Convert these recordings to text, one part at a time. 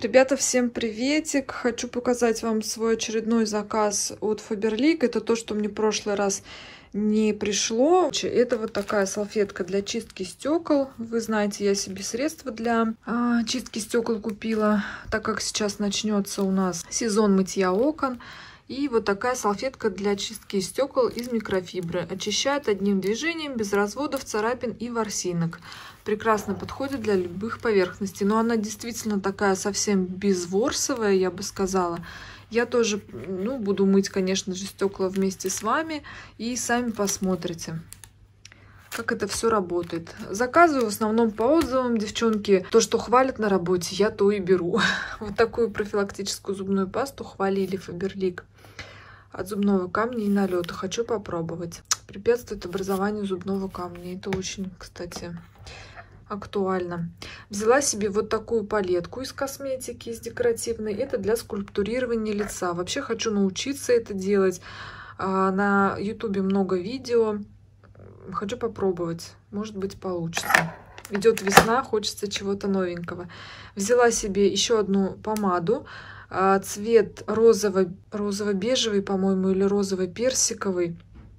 Ребята, всем приветик! Хочу показать вам свой очередной заказ от Faberlic. Это то, что мне в прошлый раз не пришло. Это вот такая салфетка для чистки стекол. Вы знаете, я себе средства для чистки стекол купила, так как сейчас начнется у нас сезон мытья окон. И вот такая салфетка для чистки стекол из микрофибры. Очищает одним движением, без разводов, царапин и ворсинок. Прекрасно подходит для любых поверхностей. Но она действительно такая совсем безворсовая, я бы сказала. Я тоже буду мыть, конечно же, стекла вместе с вами. И сами посмотрите, как это все работает. Заказываю в основном по отзывам. Девчонки, то, что хвалят на работе, я то и беру. Вот такую профилактическую зубную пасту хвалили Faberlic. От зубного камня и налета. Хочу попробовать. Препятствует образованию зубного камня. Это очень, кстати, актуально. Взяла себе вот такую палетку из косметики, из декоративной. Это для скульптурирования лица. Вообще хочу научиться это делать. На YouTube много видео. Хочу попробовать. Может быть, получится. Идет весна, хочется чего-то новенького. Взяла себе еще одну помаду. Цвет розово-бежевый, по-моему, или розово-персиковый.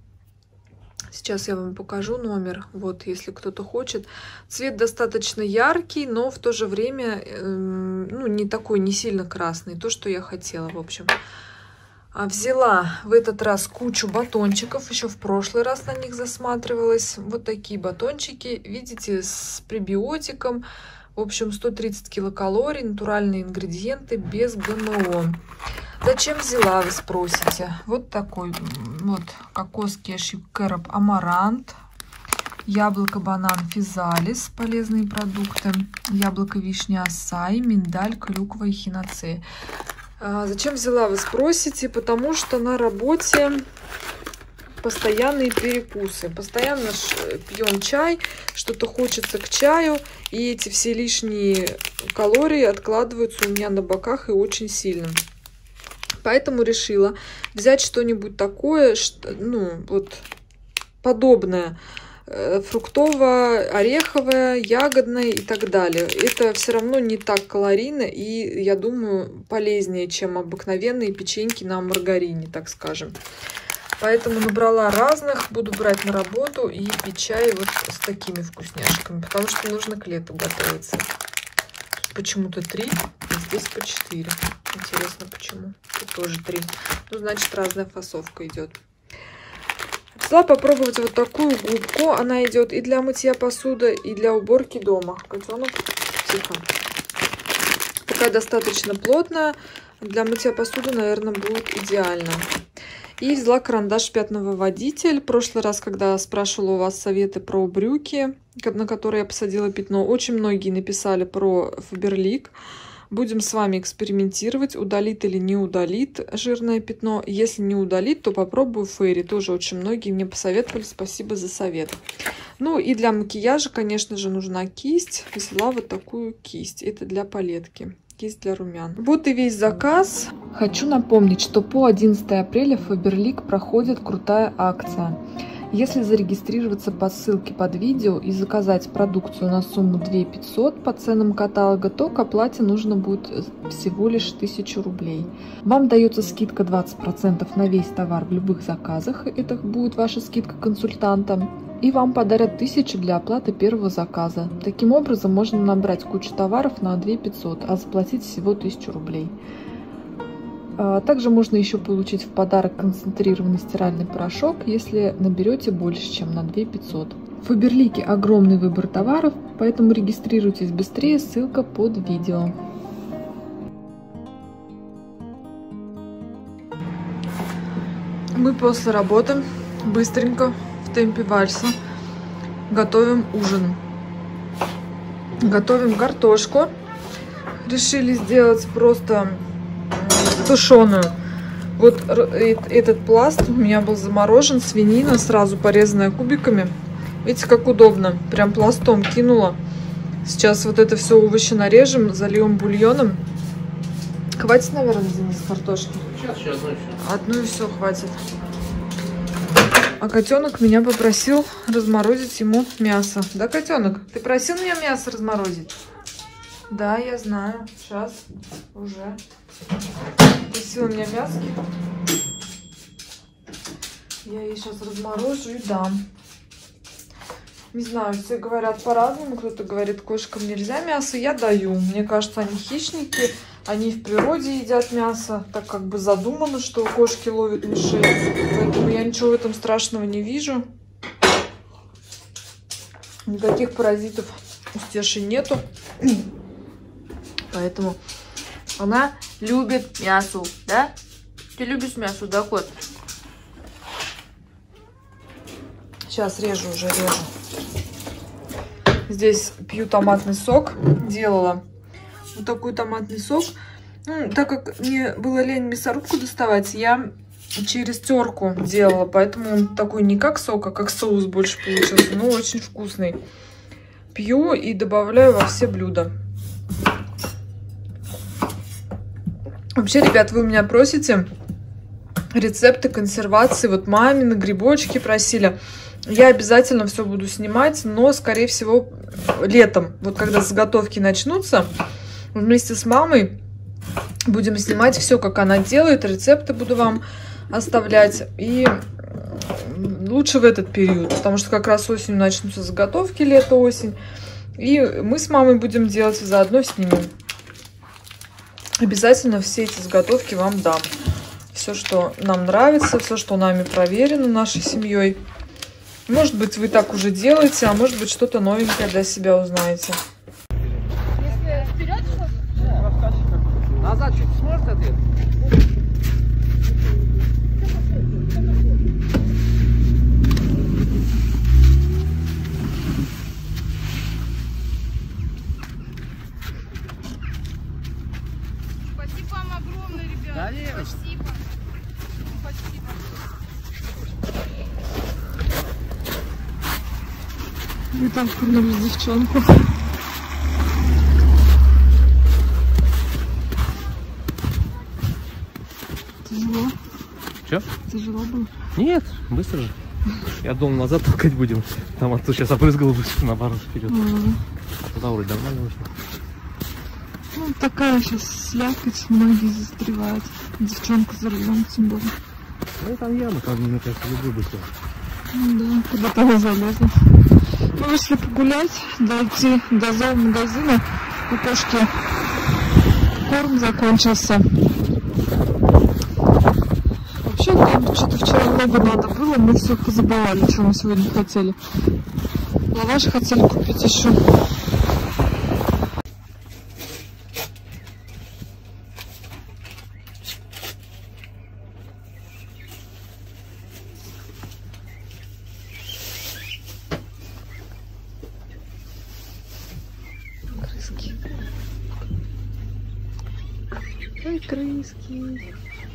Сейчас я вам покажу номер. Вот, если кто-то хочет. Цвет достаточно яркий, но в то же время не такой, не сильно красный. То, что я хотела, в общем. Взяла в этот раз кучу батончиков. Еще в прошлый раз на них засматривалась. Вот такие батончики. Видите, с пребиотиком. В общем, 130 килокалорий, натуральные ингредиенты, без ГМО. Зачем взяла, вы спросите? Вот такой вот кокос, кешью, кэроп, амарант. Яблоко, банан, физалис, полезные продукты. Яблоко, вишня, асаи, миндаль, клюква и хиноцея. Зачем взяла, вы спросите? Потому что на работе постоянные перекусы. Постоянно пьем чай, что-то хочется к чаю. И эти все лишние калории откладываются у меня на боках и очень сильно. Поэтому решила взять что-нибудь такое, вот подобное. Фруктово-ореховое, ягодное и так далее. Это все равно не так калорийно и, я думаю, полезнее, чем обыкновенные печеньки на маргарине, так скажем. Поэтому набрала разных, буду брать на работу и пить чай вот с такими вкусняшками, потому что нужно к лету готовиться. Почему-то 3, а здесь по 4. Интересно, почему? Тут тоже 3. Ну, значит, разная фасовка идет. Взяла попробовать вот такую губку. Она идет и для мытья посуды, и для уборки дома. Котенок, тихо. Такая достаточно плотная. Для мытья посуды, наверное, будет идеально. И взяла карандаш пятновыводитель. В прошлый раз, когда спрашивала у вас советы про брюки, на которые я посадила пятно, очень многие написали про Faberlic. Будем с вами экспериментировать, удалит или не удалит жирное пятно. Если не удалит, то попробую Фейри. Тоже очень многие мне посоветовали. Спасибо за совет. Ну и для макияжа, конечно же, нужна кисть. Взяла вот такую кисть. Это для палетки. Кисть для румян. Вот и весь заказ. Хочу напомнить, что по 11 апреля в Faberlic проходит крутая акция. Если зарегистрироваться по ссылке под видео и заказать продукцию на сумму 2500 по ценам каталога, то к оплате нужно будет всего лишь 1000 рублей. Вам дается скидка 20% на весь товар в любых заказах. Это будет ваша скидка консультанта. И вам подарят 1000 для оплаты первого заказа. Таким образом, можно набрать кучу товаров на 2500, а заплатить всего 1000 рублей. Также можно еще получить в подарок концентрированный стиральный порошок, если наберете больше, чем на 2500. В Faberlic огромный выбор товаров, поэтому регистрируйтесь быстрее, ссылка под видео. Мы после работы быстренько в темпе вальса готовим ужин. Готовим картошку. Решили сделать просто тушеную. Вот этот пласт у меня был заморожен, свинина, сразу порезанная кубиками. Видите, как удобно. Прям пластом кинула. Сейчас вот это все овощи нарежем, зальем бульоном. Хватит, наверное, Денис, картошки? Сейчас одну и все. Одну и все, хватит. А котенок меня попросил разморозить ему мясо. Да, котенок? Ты просил меня мясо разморозить? Да, я знаю. Сейчас уже. Просила меня мяски. Я ей сейчас разморожу и дам. Не знаю, все говорят по-разному. Кто-то говорит, кошкам нельзя мясо. Я даю. Мне кажется, они хищники. Они в природе едят мясо. Так как бы задумано, что кошки ловят мышей. Поэтому я ничего в этом страшного не вижу. Никаких паразитов у Стеши нету. Поэтому она любит мясо, да? Ты любишь мясо, да, кот? Сейчас режу, уже режу. Здесь пью томатный сок. Делала вот такой томатный сок. Ну, так как мне было лень мясорубку доставать, я через терку делала. Поэтому он такой не как сок, а как соус больше получился. Но очень вкусный. Пью и добавляю во все блюда. Вообще, ребят, вы меня просите рецепты консервации. Вот мамины грибочки просили. Я обязательно все буду снимать, но, скорее всего, летом. Вот когда заготовки начнутся, вместе с мамой будем снимать все, как она делает. Рецепты буду вам оставлять. И лучше в этот период, потому что как раз осенью начнутся заготовки, лето-осень. И мы с мамой будем делать, заодно снимем. Обязательно все эти заготовки вам дам. Все, что нам нравится, все, что нами проверено нашей семьей. Может быть, вы так уже делаете, а может быть, что-то новенькое для себя узнаете. Если вперед что-то? Назад чуть сможет ответ? Спасибо вам огромное, ребята. Спасибо. Спасибо. Мы там вкурнули девчонку. Тяжело? Че? Тяжело было? Нет, быстро же. Я думал, назад толкать будем. Там отцу сейчас опрыскал быстро, наоборот, вперед. А туда вроде нормально вышло. Ну, такая сейчас слякоть, многие застревают. Девчонка за рулем, тем более. Ну, там яма, там, мне кажется, любой быстро. Ну да, куда-то не залезла. Мы вышли погулять, дойти до зоомагазина. У кошки корм закончился. Вообще, там что-то вчера много надо было, мы все позабывали, что мы сегодня хотели. Лаваш хотели купить еще. Крыски. Ой, крыски.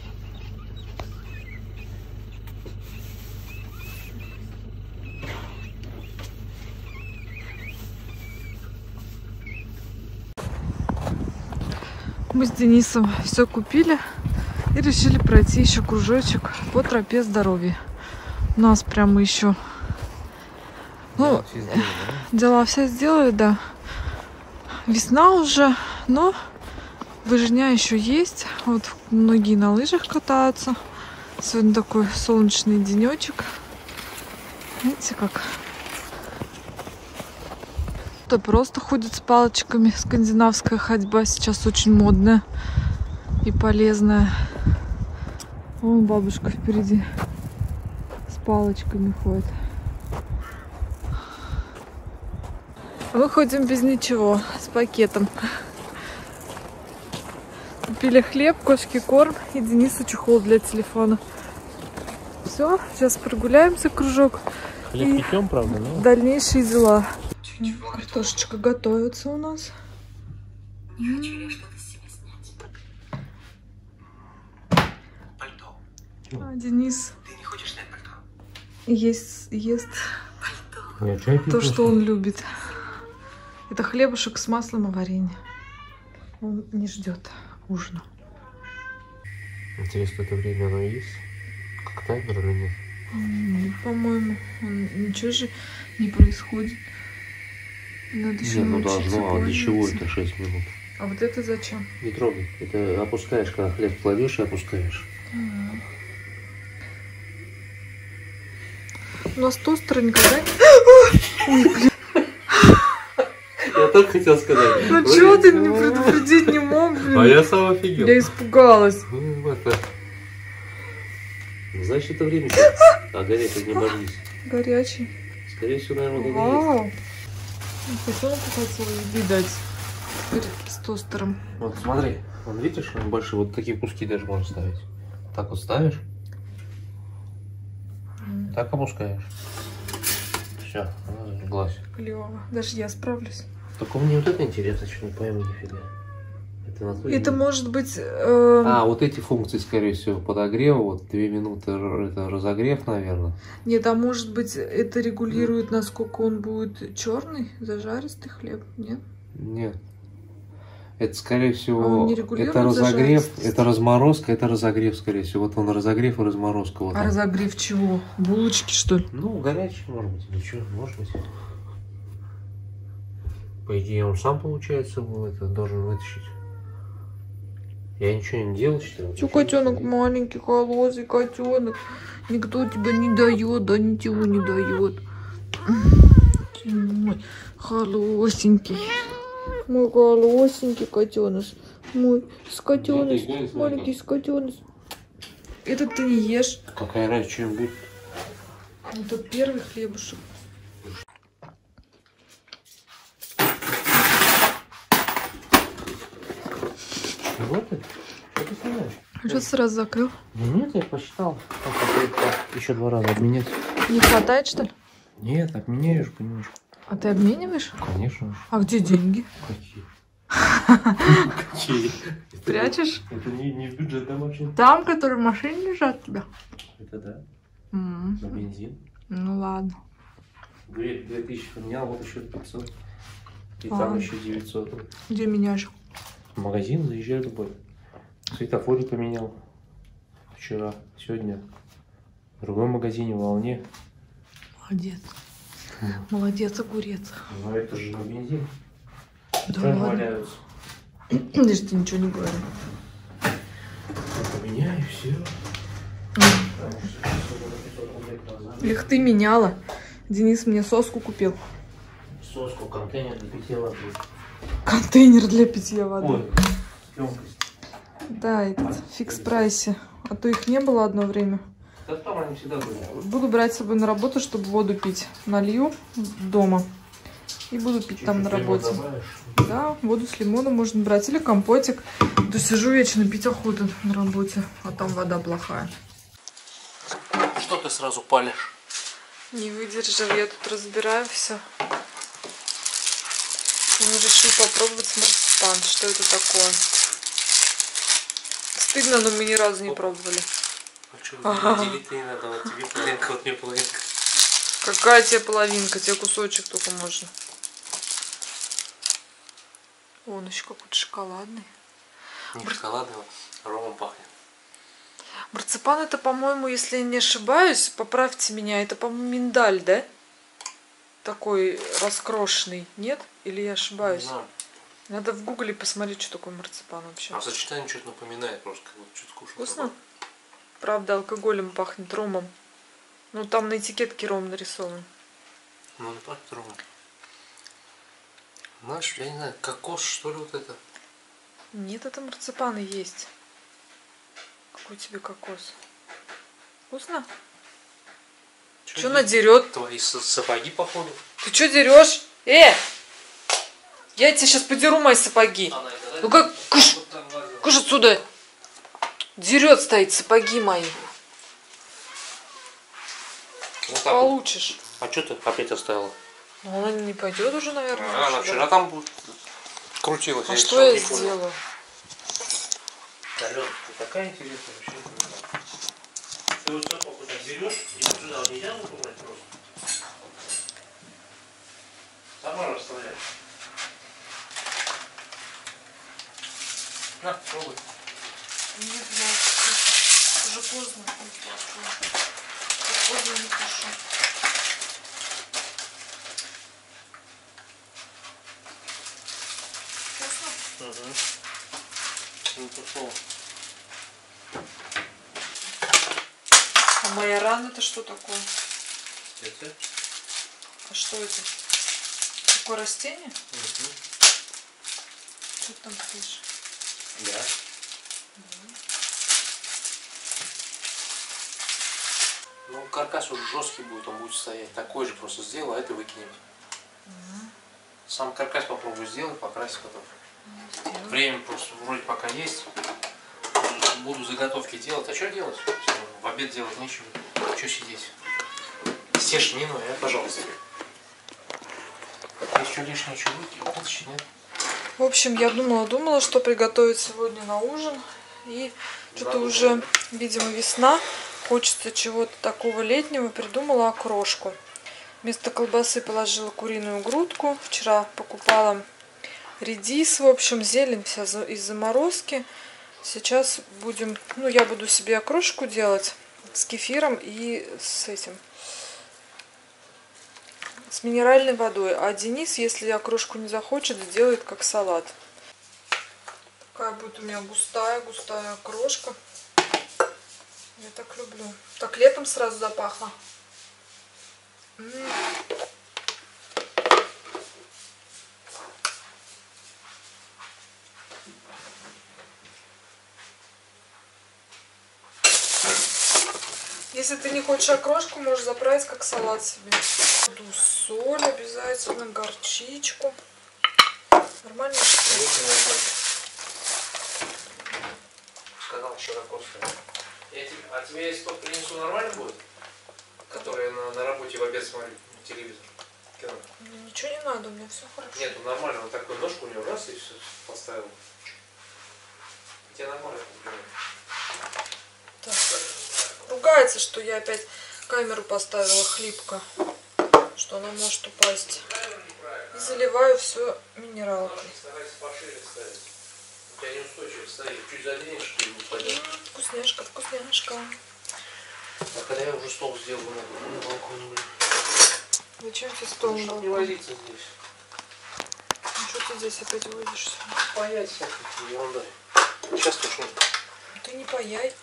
Мы с Денисом все купили и решили пройти еще кружочек по тропе здоровья. У нас прямо еще, ну, дела все сделали, да. Весна уже, но выжня еще есть. Вот многие на лыжах катаются. Сегодня такой солнечный денечек. Видите, как? Кто просто ходит с палочками. Скандинавская ходьба сейчас очень модная и полезная. Вон бабушка впереди с палочками ходит. Мы ходим без ничего, с пакетом. Купили хлеб, кошке корм и Денису чехол для телефона. Все, сейчас прогуляемся кружок. Хлеб печем, правда, но... Дальнейшие дела. Картошечка готовится у нас. А Денис ест то, что он любит. Это хлебушек с маслом и варенье. Он не ждет ужина. Интересно, это время оно есть? Как таймер или нет? По-моему, ничего же не происходит. Надо еще Не, ну научиться должно, а для чего пользоваться. это 6 минут? А вот это зачем? Не трогай. Это опускаешь, когда хлеб кладешь и опускаешь. У нас тостер никогда не... Я только хотел сказать. Ну чё ты не предупредить не мог, блин? А я сам офигел. Я испугалась. Значит, это время. А горячий не божись. Горячий. Скорее всего, наверное, он Вау. Котенку хотела еды дать. Теперь с тостером. Вот смотри, он видишь, он больше вот такие куски даже можно ставить. Так вот ставишь. Так опускаешь. Все, она зажглась. Клево. Даже я справлюсь. Только мне вот это интересно, что не пойму нифига. Это на то Это не- может быть... А, вот эти функции, скорее всего, подогрева, вот 2 минуты это разогрев, наверное. Нет, а может быть это регулирует, насколько он будет черный, зажаристый хлеб, нет? Нет. Это, скорее А всего, он не регулирует это разогрев, зажаристость? это разморозка, это разогрев, скорее всего. Вот он разогрев и разморозка. Вот А он. разогрев чего? Булочки, что ли? Ну, горячий, может быть, или что, может быть. По идее, он сам, получается, это должен вытащить. Я ничего не делал, что ли? Чё, котенок маленький, холосый котенок. Никто тебя не дает, да ничего не дает. Мой холосенький. Мой холосенький котенок. Мой скотенок. Маленький скотенок. Этот ты не ешь. Какая разница, что будет? Ну, тут первый хлебушек. Вот это? Что ты снимаешь? Что ты сразу закрыл? Да нет, я посчитал. Еще 2 раза обменять. Не хватает, что ли? Нет, обменяешь понемножку. А ты обмениваешь? Конечно. А где деньги? Какие? Какие? Прячешь? Это не в бюджет домашний. Там, которые в машине лежат у тебя? Это да. М. На бензин. Ну ладно. 2000 поменял, вот еще 500. И А. там еще 900. Где меняешь? В магазин заезжаю любой. Светофорик поменял. Вчера, сегодня. В другом магазине, в Волне. Молодец. Молодец, огурец. Но это же на бензин. Да Там ладно. валяются. Даже ты ничего не говоришь. Поменяю и все. Их ты меняла. Денис мне соску купил. Соску, контейнер для питья воды. Контейнер для питья воды. Ой, емкость. Да, этот в фикс-прайсе. А то их не было одно время. Да там они всегда были. Буду брать с собой на работу, чтобы воду пить. Налью дома. И буду пить там на Чуть-чуть лимон работе. добавишь. Да, воду с лимоном можно брать. Или компотик. То сижу вечно, пить охота на работе. А там вода плохая. Что ты сразу палишь? Не выдержал, я тут разбираю все. И решил попробовать марципан. Что это такое? Стыдно, но мы ни разу не пробовали. А что, Ага. делить не надо, вот тебе половинка, вот мне половинка. Какая тебе половинка? Тебе кусочек только можно. Он еще какой-то шоколадный. Не шоколадного, ромом пахнет. Марципан это, по-моему, если я не ошибаюсь, поправьте меня, это, по-моему, миндаль, да? Такой раскрошенный, нет? Или я ошибаюсь? Не знаю. Надо в гугле посмотреть, что такое марципан вообще. А сочетание что-то напоминает, просто как будто что-то кушал. Вкусно? Правда, алкоголем пахнет, ромом. Ну, там на этикетке ром нарисован. Ну, не пахнет ромом. Знаешь, я не знаю, кокос, что ли, вот это? Нет, это марципан и есть. Какой тебе кокос? Вкусно? Что надерет? Твои сапоги, походу. Ты что дерешь? Я тебе сейчас подеру мои сапоги. Ну как? Кыш! Кыш отсюда! Дерет стоит сапоги мои. Вот так вот. Получишь. А что ты опять оставила? Ну, она не пойдет уже, наверное. А, она дальше, вчера да? там крутилась. А что я сделаю? Алёна, ты такая интересная вообще. Ты вот сапог вот так берешь, и вот сюда вот нельзя убрать просто. Сама расставляешь. На, пробуй. Нет, я уже поздно. Поздно не пишу. Не то слово. А майоран это что такое? Это? А что это? Какое растение? Угу. Что ты там слышишь? Да. Ну, каркас уже жесткий будет, он будет стоять. Такой же просто сделай, а это выкинем. Сам каркас попробую сделать, покрасить потом. Сделай. Время просто вроде пока есть. Буду заготовки делать. А что делать? В обед делать нечего. Что сидеть? Съешь не ной, пожалуйста. Есть что лишнее, что вытащить, нет? В общем, я думала, что приготовить сегодня на ужин. И что-то уже, видимо, весна. Хочется чего-то такого летнего. Придумала окрошку. Вместо колбасы положила куриную грудку. Вчера покупала редис, в общем, зелень вся из заморозки. Сейчас будем, я буду себе окрошку делать с кефиром и с этим, с минеральной водой. А Денис, если окрошку не захочет, сделает как салат. Такая будет у меня густая окрошка. Я так люблю. Так летом сразу запахло. Если ты не хочешь окрошку, можешь заправить как салат себе. Буду соль обязательно, горчичку. Нормально, что ли? Сказал широко. А тебе если тот принесу, нормально будет? Который я на работе в обед смотрю телевизор. Кино. Мне ничего не надо, у меня все хорошо. Нет, он нормально, он такой ножку у него раз и все поставил. Тебе нормально куплено. Так. Ругается, что я опять камеру поставила хлипко, что она может упасть. И заливаю все минералкой. Старайся пошире ставить. У тебя неустойчиво стоит. Чуть заденешь, что не упадет. Вкусняшка, вкусняшка. А когда я уже стол сделаю на балконе, блин. Зачем тебе стол? Ну, чтобы не возиться здесь. Ну что ты здесь опять возишься? Паять всякие ерунда. Сейчас точно. Ты не паяй.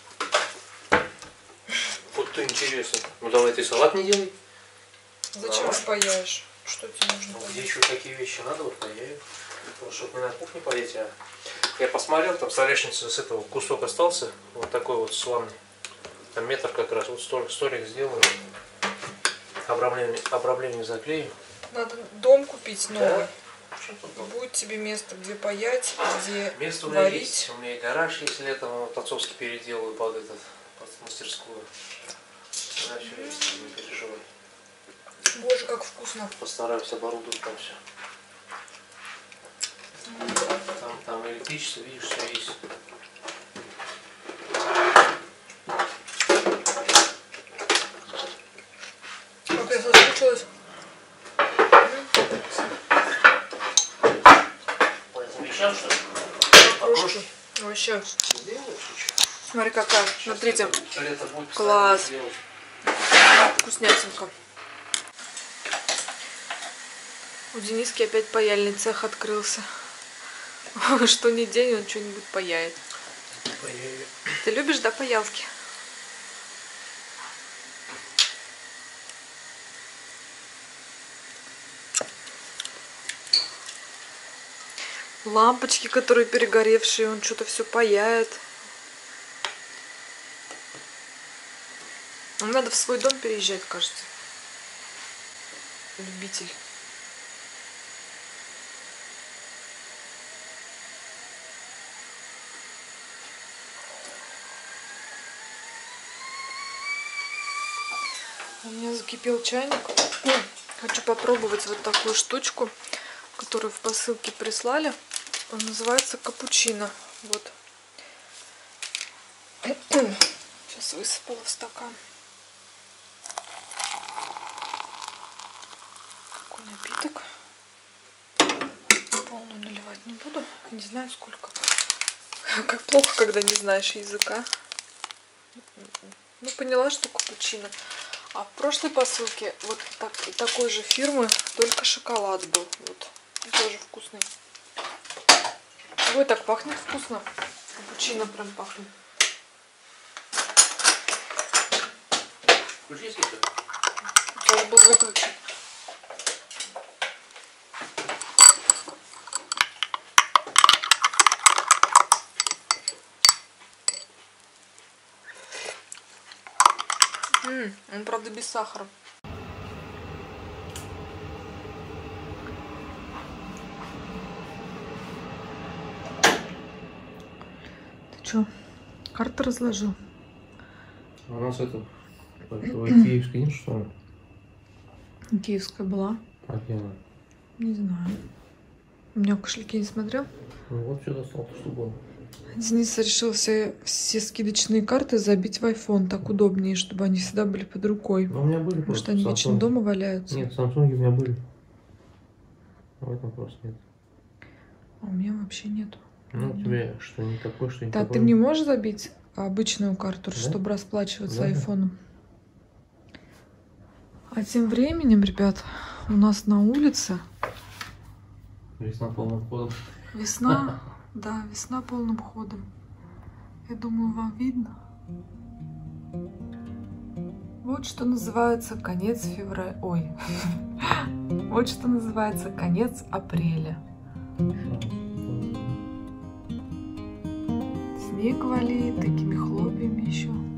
Вот ты интересно. Ну давай ты салат не делай. Зачем ты паяешь? Что тебе нужно? Ну, где еще такие вещи надо, вот паяю. Потому что не на кухне паять, а... Я посмотрел, там столешница с этого кусок остался. Вот такой вот славный. Там метр как раз. Вот столик сделаю. Обрамление заклею. Надо дом купить новый. Да? Будет тебе место, где паять, где место у меня варить. есть. У меня и гараж, если летом вот отцовский переделаю под мастерскую. Да, все есть, не переживай. Боже, как вкусно. Постараюсь оборудовать там все. Там электричество, видишь, все есть. Как я соскучилась. По этим вещам, что ли? Окрошки. Вообще. Сделаешь еще? Смотри какая. Смотрите. Лето будет Класс. сделать. Вкуснятинка. У Дениски опять паяльный цех открылся. Что ни день он что-нибудь паяет. Паяю. Ты любишь, да, паялки? Лампочки, которые перегоревшие, он что-то все паяет. Нам надо в свой дом переезжать, кажется. Любитель. У меня закипел чайник. Хочу попробовать вот такую штучку, которую в посылке прислали. Он называется капучино. Вот. Сейчас высыпала в стакан. Такой напиток. Полную наливать не буду. Не знаю сколько. Как плохо, когда не знаешь языка. Ну, поняла, что капучино. А в прошлой посылке вот такой же фирмы, только шоколад был. Вот. И тоже вкусный. Ой, так пахнет вкусно. Капучино прям пахнет. Включи свет. Сейчас был выключен. Он, правда, без сахара. Ты чё, карты разложил? А у нас это киевская нет, что ли? Киевская была. А где она? Не знаю. У меня в кошельке не смотрел. Ну вот что достал, что было. Денис решил все скидочные карты забить в iPhone. Так удобнее, чтобы они всегда были под рукой. Но у меня были. Потому что они вечно дома валяются. Нет, в Samsung у меня были. А в этом просто нет. А у меня вообще нету. Ну, у тебя что не такое, что не Да, такое. ты мне можешь забить обычную карту, Да? чтобы расплачиваться Да. айфоном? А тем временем, ребят, у нас на улице Весна полным ходом. весна. Да, весна полным ходом. Я думаю, вам видно. Вот что называется конец февраля. Ой. Вот что называется конец апреля. Снег валит такими хлопьями еще.